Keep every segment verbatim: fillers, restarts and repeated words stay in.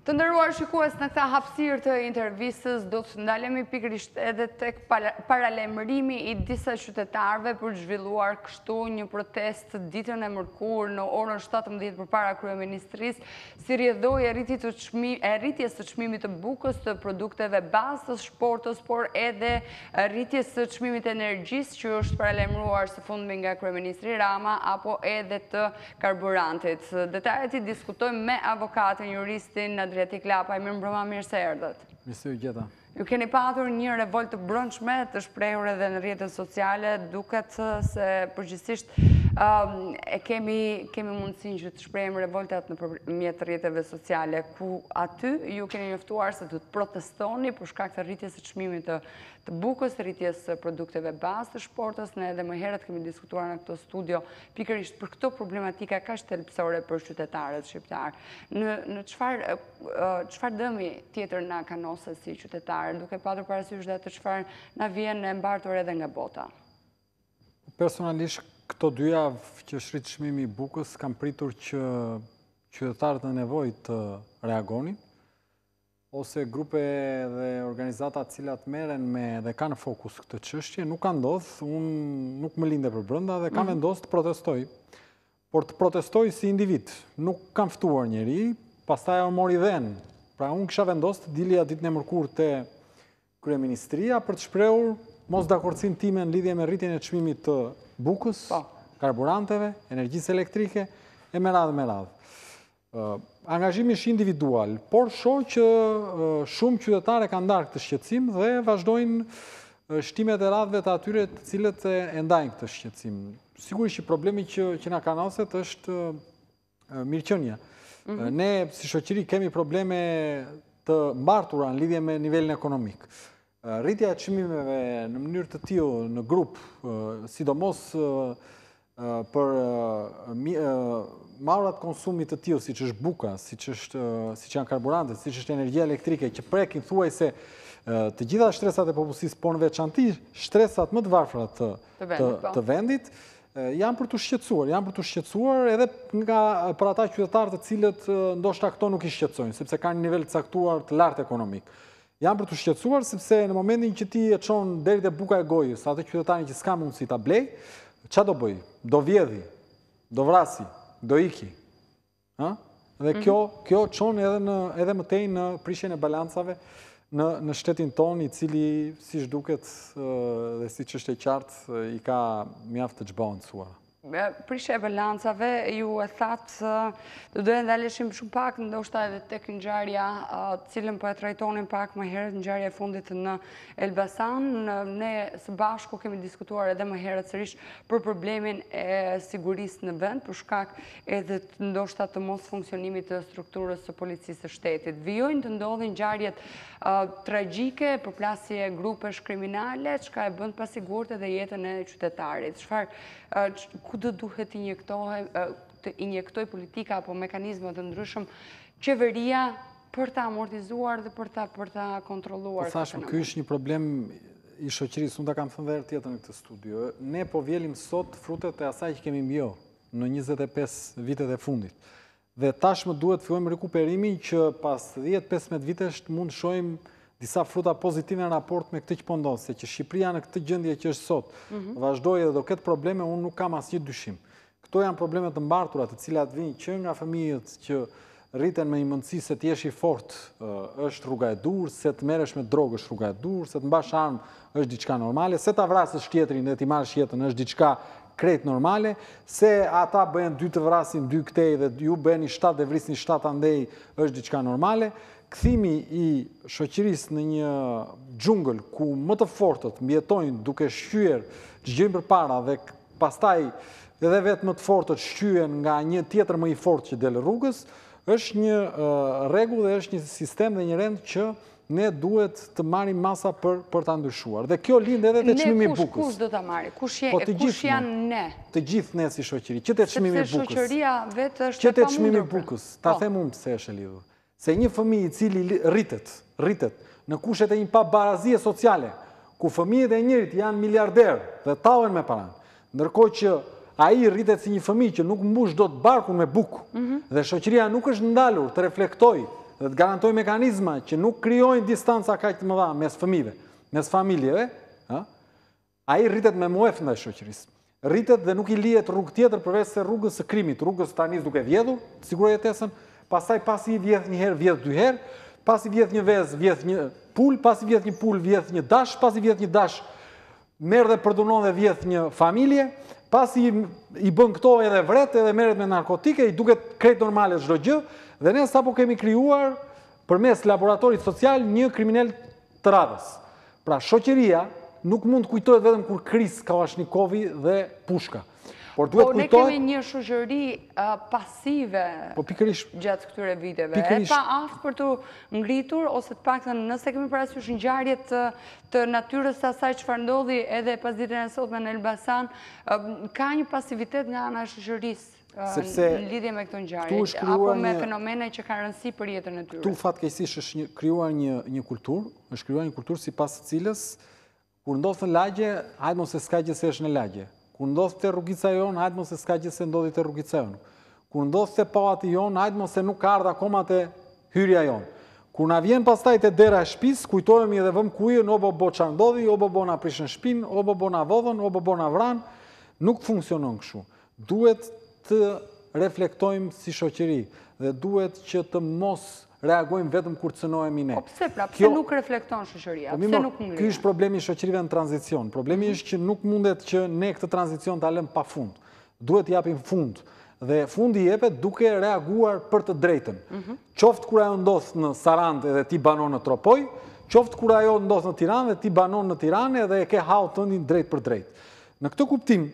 Të nderuar shikues, në këta hapësirë të intervistës do të ndalemi pikërisht edhe tek paralajmërimi i disa qytetarëve për të zhvilluar kështu një protestë ditën e mërkurë në orën shtatëmbëdhjetë përpara kryeministrisë, si rrjedhoi e rritjes së çmimit të bukës, të produkteve bazë, të shportës, por edhe rritjes së çmimit të energjisë që është paralajmëruar së fundmi nga kryeministri Rama, apo edhe të karburantit. Detajet i diskutojmë me avokatin juristin Adriatik Lapaj. Mirë mbrëma, mirë se erdhët. Mirë se u gjeta. Ju keni patur një revolt të brendshme të shprehur edhe në rrjetet sociale, duket se përgjithsisht e kemi kemi mundësinë që të shprehim revoltat nëpërmjet rrjeteve sociale, ku aty ju keni njoftuar se do të protestoni për shkak të rritjes së çmimit të të bukës, rritjes së produkteve bazë të shportës. Ne edhe më herët kemi diskutuar në këtë studio pikërisht për këtë problematika kaq thelbësore për qytetarët shqiptar. Në në çfarë çfarë dëmi tjetër na kanose si qytetarë, duke patur parasysh dhe të çfarë na vjen e mbartur edhe nga bota? Personalisht, këto dy javë që është rrit çmimi i bukës, kam pritur që qytetarët në nevojë të reagonin, ose grupe dhe organizata cilat merren me dhe kanë fokus këtë çështje, nuk ka ndodhur, unë nuk më linde për brenda dhe kam vendosur të protestoj, por të protestoj si individ. Nuk kam ftuar njeri, pastaj ajo mori dhënë. Pra unë kisha vendosur të dilja ditën e mërkurë te kryeministria për të shprehur mosdakordsinë time në lidhje me rritjen e çmimit të bukës, karburanteve, energjisë elektrike e me radhë me radhë. Angazhimi është individual, por shoh që shumë qytetarë kanë ndarë këtë shqetësim dhe vazhdojnë shtimet e radhëve të atyre të cilët e ndajnë këtë shqetësim. Sigurisht që problemi që që na kanaset është mirëqenia. Ne si shoqëri kemi probleme të mbartura në lidhje me nivelin ekonomik. Rritja e çmimeve në mënyrë të tillë në grup, sidomos për maurat konsumit të tillë, siç është buka, siç është siç janë karburantët, siç është energjia elektrike, që prekin thuajse të gjitha shtresat e popullsisë, por në veçanti shtresat më të varfra të, të, të vendit, janë për të shqetësuar, janë për të shqetësuar edhe nga për ata qytetarë të cilët ndoshta këto nuk i shqetësojnë, sepse kanë një nivel të caktuar të lartë ekonomik. Janë për të shqetësuar sepse në momentin që ti e çon deri te buka e gojës, atë qytetarin që s'ka mundësi ta blej, ç'a do bëj? Do vjedhi, do vrasi, do iki. Ha? Dhe kjo kjo çon edhe në edhe më tej në prishjen e balancave në në shtetin tonë, i cili siç duket dhe siç është e qartë i ka mjaft të çbalancuar. Prishja e balancave, ju e thatë, do doja ndaleshim shumë pak, ndoshta edhe tek ngjarja, cilën po e trajtonin pak më herët, ngjarja e fundit në Elbasan. Ne së bashku kemi diskutuar edhe më herët sërish për problemin e sigurisë në vend, për shkak edhe ndoshta të mos funksionimit të strukturës së policisë së shtetit. Vijojnë të ndodhin ngjarjet tragjike, përplasje grupesh kriminale, çka e bën të pasigurt edhe jetën e qytetarit. Çfarë ku do duhet të injektoj politika apo mekanizma të ndryshëm qeveria për ta amortizuar dhe për ta për ta kontrolluar. Po thashëm, ky është një problem i shoqërisë, unë ta kam thënë edhe tjetër në këtë studio. Ne po vjelim sot frutet e asaj që kemi mbjell në njëzet e pesë vitet e fundit. Dhe tashmë duhet fillojmë rekuperimin që pas dhjetë pesëmbëdhjetë vitesh mund shohim disa fruta pozitive në raport me këtë që po ndodh, se që Shqipëria në këtë gjendje që është sot, vazhdoi dhe do ketë probleme, unë nuk kam asnjë dyshim. Këto janë probleme të mbartura, të cilat vijnë që nga fëmijët që rriten me një mundësi se të jesh i fortë, është rruga e dur, se të merresh me drogë është rruga e dur, se të mbash armë është diçka normale, se ta vrasësh tjetrin dhe ti marrësh jetën është diçka krejt normale, se ata bëhen dy të vrasin, dy këtej dhe ju bëheni shtatë dhe vrisni shtatë andej është diçka normale. Kthimi i shoqërisë në një xhungël ku më të fortët mbijetojnë duke shqyer çdo gjë përpara dhe pastaj edhe vetë më të fortët shqyen nga një tjetër më i fortë që del rrugës, është një rregull dhe është një sistem dhe një rend që ne duhet të marrim masa për për ta ndryshuar. Dhe kjo lind edhe te çmimi i bukës. Kush do ta marrë? Kush je, kush janë ne? Të gjithë ne si shoqëri. Që te çmimi i bukës. Sepse shoqëria vetë është e pamundur. Që te çmimi i bukës. Ta them unë pse është e lidhur. Se një fëmijë i cili rritet, rritet në kushtet e një pabarazie sociale, ku fëmijët e njërit janë miliarderë dhe tallen me para, ndërkohë që ai rritet si një fëmijë që nuk mbush dot barkun me bukë, dhe shoqëria nuk është ndalur të reflektojë dhe të garantoj mekanizma që nuk krijojnë distanca kaq të mëdha mes fëmijëve, mes familjeve, ë, ai rritet me muef ndaj shoqërisë. Rritet dhe nuk i lihet rrugë tjetër përveç se rrugës së krimit, rrugës tani duke vjedhur, siguroj jetesën, pastaj pasi i vjedh një herë, vjedh dy herë, pasi vjedh një vezë, vjedh një pul, pasi vjedh një pul, vjedh një dash, pasi vjedh një dash, merr dhe përdunon dhe vjedh një familje, pasi i bën këto edhe vret, edhe merret me narkotike, i duket krejt normale çdo gjë, dhe ne sapo kemi krijuar përmes laboratorit social një kriminal të radhës. Pra shoqëria nuk mund të kujtohet vetëm kur kris Kallashnikovi dhe pushka. Por duhet kujtohet... Po ne kemi një shoqëri pasive gjatë këtyre viteve, e pa aftë për të ngritur, ose të paktën nëse kemi parasysh ngjarjet të natyrës së asaj çfarë ndodhi edhe pas ditën e sotme në Elbasan, ka një pasivitet nga ana e shoqërisë në lidhje me këto ngjarje, apo me fenomene që kanë rëndësi për jetën e tyre. Tu fatkeqësisht është krijuar një kulturë, është krijuar një kulturë sipas së cilës kur ndodh në lagje, hajde mos e s'ka gjë se është në lagje. Kur ndodh te rrugica jon, hajde mos e s'ka gjë se ndodhi te rrugica jon. Kur ndodh te pallati jon, hajde mos e nuk ka ardhur akoma te hyrja jon. Kur na vjen pastaj te dera e shtëpisë, kujtohemi dhe vëm kujën, o bo bo çfarë ndodhi, o bo bo na prishën shtëpinë, o bo bo na vodhën, o bo bo na vran. Nuk funksionon kështu. Duhet të reflektojmë si shoqëri dhe duhet që të mos reagojmë vetëm kur cënohemi ne. Po pse pra, pse nuk reflekton shoqëria? Pse nuk ngrihet? Ky është problemi i shoqërive në tranzicion. Problemi është që nuk mundet që ne këtë tranzicion ta lëmë pafund. Duhet japim fund. Dhe fundi jepet duke reaguar për të drejtën. Qoftë kur ajo ndodh në Sarandë dhe ti banon në Tropoj, qoftë kur ajo ndodh në Tiranë dhe ti banon në Tiranë dhe e ke hall tëndin drejt për drejt. Në këtë kuptim,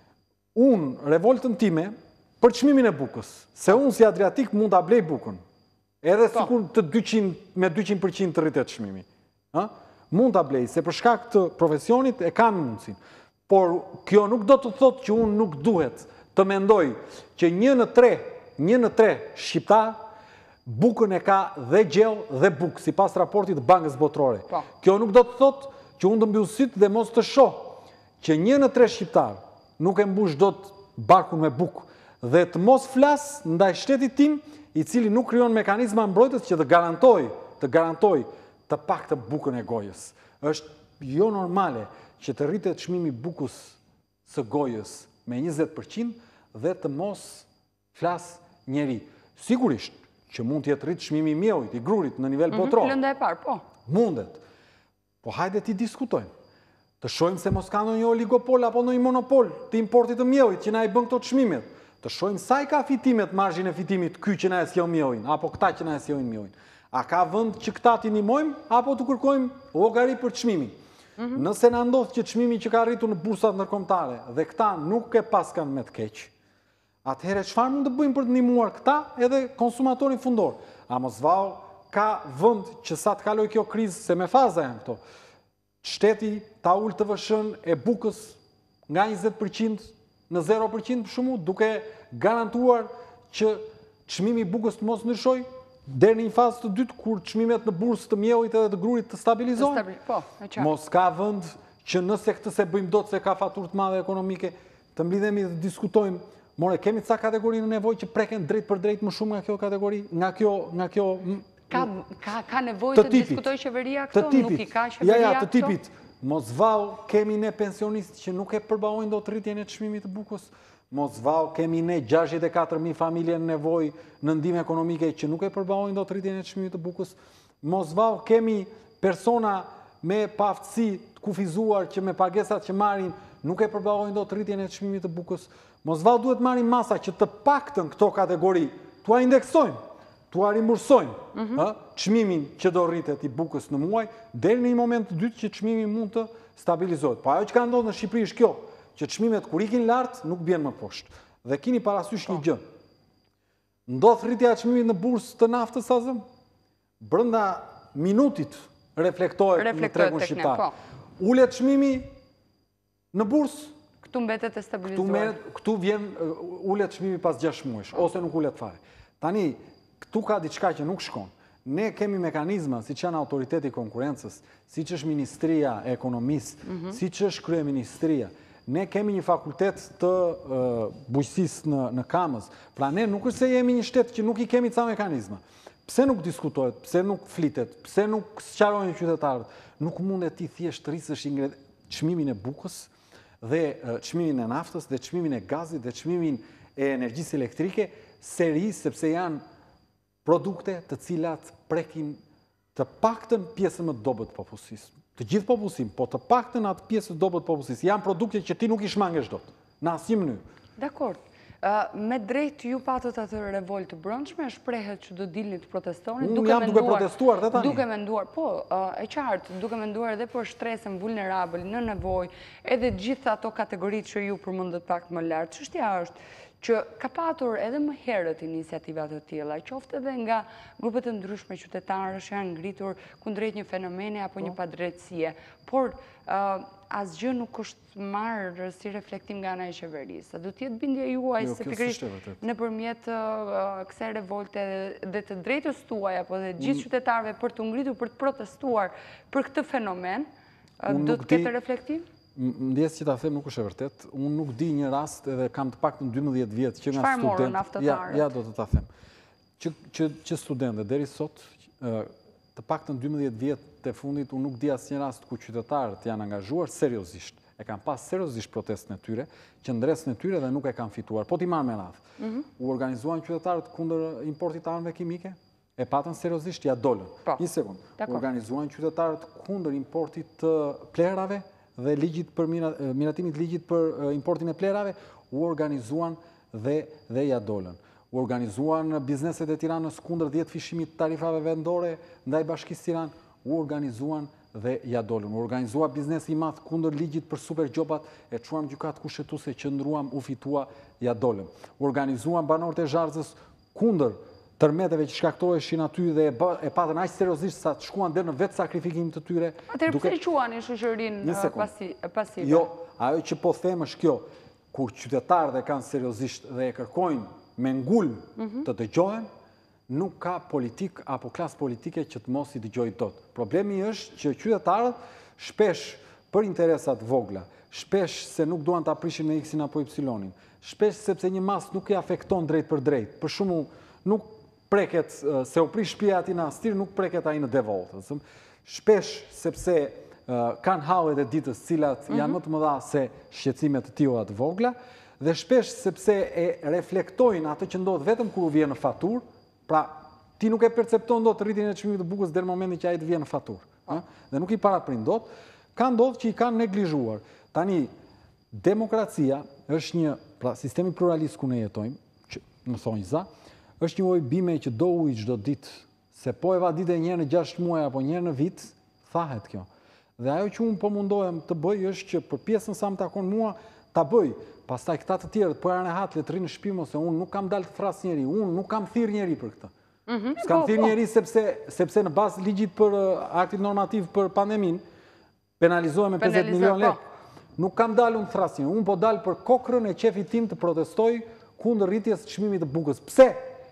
unë revoltën time për çmimin e bukës, se unë si Adriatik mund ta blej bukën. Edhe sikur të dyqind me dyqind përqind të rritet çmimi. Ë? Mund ta blej, se për shkak të profesionit e kam mundësin. Por kjo nuk do të thotë që unë nuk duhet të mendoj që një në tre, një në tre shqiptar bukën e ka dhe gjellë dhe bukë, sipas raportit të Bankës Botërore. Kjo nuk do të thotë që unë të mbyll syt dhe mos të shoh që një në tre shqiptar nuk e mbush dot barkun me bukë dhe të mos flas ndaj shtetit tim, i cili nuk krijon mekanizma mbrojtës që të garantoj, të garantoj të paktën bukën e gojës. Është jo normale që të rritet çmimi i bukës së gojës me njëzet përqind dhe të mos flas njeri. Sigurisht që mund të jetë rrit çmimi i mjollit, i grurit në nivel botëror. Lënda e parë, po. Mundet. Po hajde ti diskutojmë. Të shohim se mos ka ndonjë oligopol apo ndonjë monopol të importit të mjollit që na i bën këto çmimet. Të shohim sa i ka fitimet, margjin e fitimit ky që na e sjell mjojin, apo këta që na e sjellin mjojin. A ka vend që këta t'i ndihmojmë apo të kërkojmë llogari për çmimin? Nëse na ndodh që çmimi që ka arritur në bursat ndërkombëtare dhe këta nuk e paskan me të keq, atëherë çfarë mund të bëjmë për të ndihmuar këta edhe konsumatorin fundor? A mos vao ka vend që sa të kaloj kjo krizë, se me faza janë këto. Shteti ta ul T V S-n e bukës nga njëzet përqind në zero përqind për shumë, duke garantuar që çmimi i bukës të mos ndryshojë deri në një fazë të dytë kur çmimet në bursë të mjollit edhe të grurit të stabilizohen. Po, e qartë. Mos ka vend që nëse këtë se bëjmë dot se ka faturë të madhe ekonomike, të mblidhemi dhe diskutojmë, more kemi ca kategori në nevojë që preken drejt për drejt më shumë nga kjo kategori, nga kjo nga kjo ka ka ka nevojë të diskutojë qeveria këto, nuk i ka qeveria. Ja, ja, të tipit. Mos vau kemi ne pensionistë që nuk e përballojnë dot rritjen e çmimit të bukës. Mos vau kemi ne gjashtëdhjetë e katër mijë familje në nevojë në ndihmë ekonomike që nuk e përballojnë dot rritjen e çmimit të bukës. Mos vau kemi persona me paaftësi të kufizuar që me pagesat që marrin nuk e përballojnë dot rritjen e çmimit të bukës. Mos vau duhet marrin masa që të paktën këto kategori tua indeksojmë, tua rimbursojmë çmimin që do rritet i bukës në muaj, deri në një moment të dytë që çmimi mund të stabilizohet. Po ajo që ka ndodhur në Shqipëri është kjo, që çmimet kur ikin lart nuk bien më poshtë. Dhe keni parasysh një gjë. Ndodh rritja e çmimit në bursë të naftës azëm, brenda minutit reflektohet në tregun shqiptar. Ulet çmimi në bursë, këtu mbetet e stabilizuar. Këtu vjen ulet çmimi pas gjashtë muajsh ose nuk ulet fare. Tani këtu ka diçka që nuk shkon. Ne kemi mekanizma, siç janë autoriteti i konkurrencës, siç është Ministria e Ekonomisë, siç është Kryeministria. Ne kemi një fakultet të bujqësisë në në Kamës. Pra ne nuk është se jemi një shtet që nuk i kemi ca mekanizma. Pse nuk diskutohet, pse nuk flitet, pse nuk sqarojnë qytetarët, nuk mund e ti thjesht rrisësh çmimin e bukës dhe çmimin e naftës dhe çmimin e gazit dhe çmimin e energjisë elektrike seri sepse janë produkte të cilat prekin të paktën pjesën më të dobët të popullsisë. Të gjithë popullsinë, po të paktën atë pjesë të dobët të popullsisë. Janë produkte që ti nuk i shmangesh dot, në asnjë mënyrë. Dakor. Me drejt ju patët atë revolt të brendshme, shprehet që do dilni të protestoni. Unë jam duke protestuar dhe tani. Duke menduar, po, e qartë, duke menduar edhe për shtresën vulnerabël, në nevojë, edhe gjitha ato kategoritë që ju përmendët pak më lart. Çështja është që ka patur edhe më herët iniciativa të tilla, qoftë edhe nga grupe të ndryshme qytetarësh që janë ngritur kundrejt një fenomeni apo një padrejtësie, por asgjë nuk është marrë si reflektim nga ana e qeverisë. Do të jetë bindja juaj se pikërisht nëpërmjet kësaj revolte dhe të drejtës tuaj apo dhe gjithë qytetarëve për të ngritur, për të protestuar për këtë fenomen, do të ketë reflektim? Ndjes që ta them nuk është e vërtet. Unë nuk di një rast edhe kam të paktën dymbëdhjetë vjet që nga Çfarë morën student. aftotarët? Ja, do të ta them. Që që që studentë deri sot të paktën dymbëdhjetë vjet të fundit unë nuk di asnjë rast ku qytetarët janë angazhuar seriozisht. E kanë pas seriozisht protestën e tyre, qendresën e tyre dhe nuk e kanë fituar. Po ti marr me radhë. U organizuan qytetarët kundër importit të armëve kimike? E patën seriozisht, ja dolën. Një sekond. U organizuan qytetarët kundër importit të plerave dhe ligjit për miratimit ligjit për importin e plerave, u organizuan dhe dhe ja dolën. U organizuan bizneset e Tiranës kundër dhjetë fishimit tarifave vendore ndaj Bashkisë Tiranë, u organizuan dhe ja dolën. U organizua biznesi i madh kundër ligjit për super gjobat, e çuam gjykatë kushtetuese, qëndruam, u fitua, ja dolën. U organizuan banorët e Zharzës kundër tërmeteve që shkaktoheshin aty dhe e patën aq seriozisht sa të shkuan deri në vetë sakrifikimin të tyre. Atëherë pse quani shoqërinë pasive? Jo, ajo që po them është kjo, kur qytetarët e kanë seriozisht dhe e kërkojnë me ngul të dëgjohen, nuk ka politik apo klasë politike që të mos i dëgjojë dot. Problemi është që qytetarët shpesh për interesat vogla, shpesh se nuk duan ta prishin me X-in apo Y-in, shpesh sepse një mas nuk i afekton drejt për drejt. Për shembull, nuk preket se u prish shtëpia ati në Astir, nuk preket ai në Devolt. Shpesh sepse kanë hallet e ditës cilat janë më të mëdha se shqetësimet të tilla të vogla, dhe shpesh sepse e reflektojnë atë që ndodh vetëm kur u vjen në faturë, pra ti nuk e percepton dot rritjen e çmimit të bukës deri në momentin që ai të vjen në faturë, ëh, dhe nuk i paraprin dot, ka ndodhur që i kanë neglizhuar. Tani demokracia është një, pra sistemi pluralist ku ne jetojmë, që më thonë za, është një ujë bime që do ujë çdo ditë, se po e va ditë një herë në gjashtë muaj apo një herë në vit, thahet kjo. Dhe ajo që unë po mundohem të bëj është që për pjesën sa më takon mua ta bëj. Pastaj këta të tjerët po janë hat le të rinë në shtëpi ose unë nuk kam dalë të fras njeri, unë nuk kam thirr njeri për këtë. S'kam thirr njeri sepse sepse në bazë ligjit për aktin normativ për pandemin penalizohem me pesëdhjetë milion lekë. Nuk kam dalë unë të thras njeri, unë po dalë për kokrën e qefit tim të protestoj kundër rritjes së çmimit të bukës. Pse?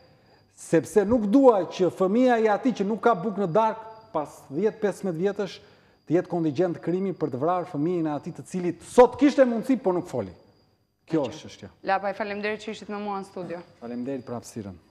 Sepse nuk dua që fëmia i atij që nuk ka bukë në darkë pas dhjetë pesëmbëdhjetë vjetësh të jetë kontingjent krimi për të vrarë fëmijën e atij të cilit sot kishte mundësi por nuk foli. Kjo është çështja. Lapaj, faleminderit që ishit me mua në studio. Faleminderit për hapësirën.